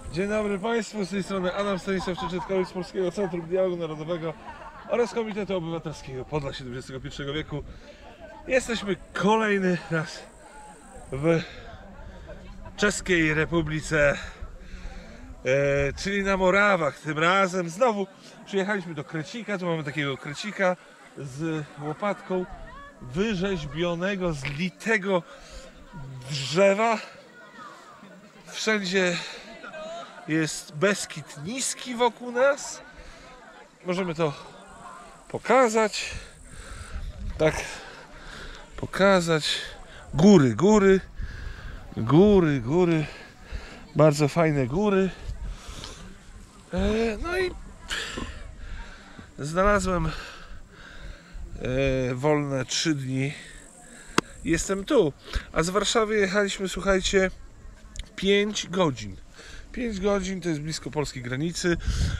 Dzień dobry Państwu, z tej strony Adam Stanisław Czeczetkowicz z Polskiego Centrum Dialogu Narodowego oraz Komitetu Obywatelskiego Podlasie XXI wieku. Jesteśmy kolejny raz w Czeskiej Republice, czyli na Morawach. Tym razem znowu przyjechaliśmy do Krecika. Tu mamy takiego krecika z łopatką wyrzeźbionego z litego drzewa. Wszędzie jest Beskid niski wokół nas. Możemy to pokazać. Tak, pokazać. Góry, góry, góry, góry. Bardzo fajne góry. No i znalazłem wolne 3 dni. Jestem tu. A z Warszawy jechaliśmy, słuchajcie, 5 godzin. 5 godzin to jest blisko polskiej granicy.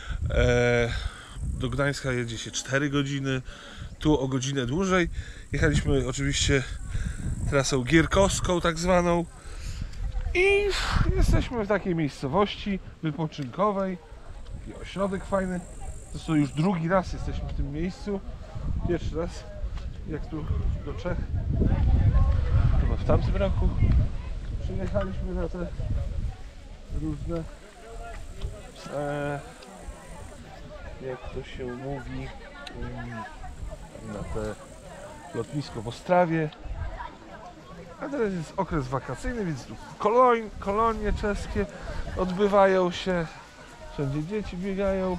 Do Gdańska jedzie się 4 godziny. Tu o godzinę dłużej. Jechaliśmy oczywiście trasą gierkowską tak zwaną. I jesteśmy w takiej miejscowości wypoczynkowej. Taki ośrodek fajny. To już drugi raz jesteśmy w tym miejscu. Pierwszy raz jak tu do Czech, chyba w tamtym roku przyjechaliśmy na te różne jak to się mówi, na te lotnisko w Ostrawie. A teraz jest okres wakacyjny, więc tu kolonie czeskie odbywają się, wszędzie dzieci biegają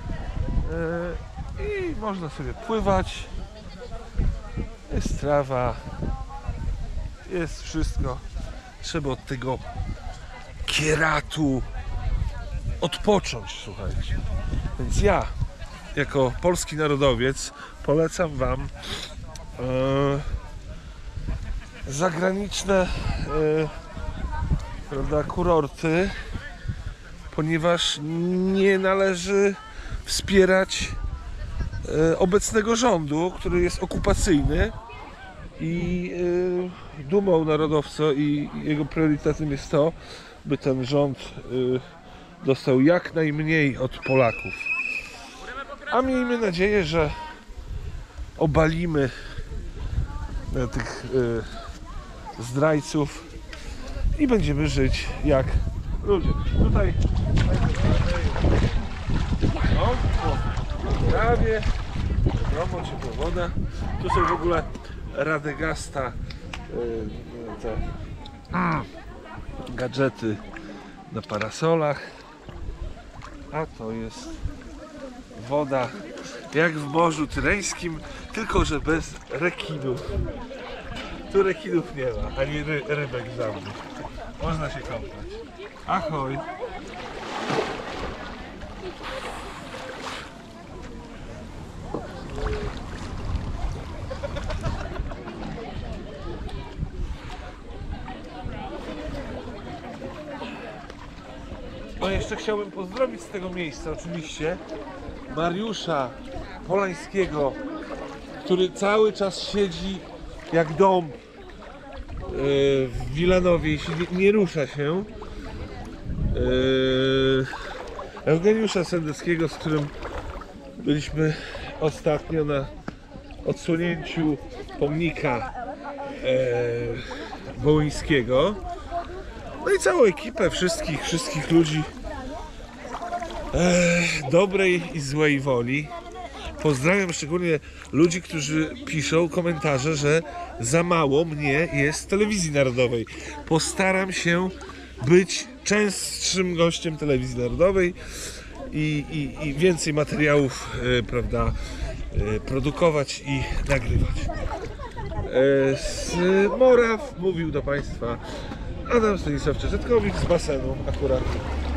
i można sobie pływać, jest trawa, jest wszystko. Trzeba od tego kieratu odpocząć, słuchajcie. Więc ja, jako polski narodowiec, polecam wam zagraniczne prawda, kurorty, ponieważ nie należy wspierać obecnego rządu, który jest okupacyjny i dumą narodowca i jego priorytetem jest to, by ten rząd dostał jak najmniej od Polaków. A miejmy nadzieję, że obalimy tych zdrajców i będziemy żyć jak ludzie. Tutaj prawie wiadomo, ciepła woda. Tu są w ogóle Radegasta, te gadżety na parasolach, a to jest woda jak w Morzu Tyreńskim, tylko że bez rekinów. Tu rekinów nie ma, ani rybek żadnych. Można się kąpać. Ahoj! No jeszcze chciałbym pozdrowić z tego miejsca oczywiście Mariusza Polańskiego, który cały czas siedzi jak dąb w Wilanowie i nie rusza się. Eugeniusza Sendeckiego, z którym byliśmy ostatnio na odsłonięciu pomnika Wołyńskiego. No i całą ekipę, wszystkich ludzi dobrej i złej woli. Pozdrawiam szczególnie ludzi, którzy piszą komentarze, że za mało mnie jest w telewizji narodowej. Postaram się być częstszym gościem telewizji narodowej i więcej materiałów prawda, produkować i nagrywać. Z Moraw mówił do Państwa Adam Stanisław Czeczetkowicz z basenu akurat.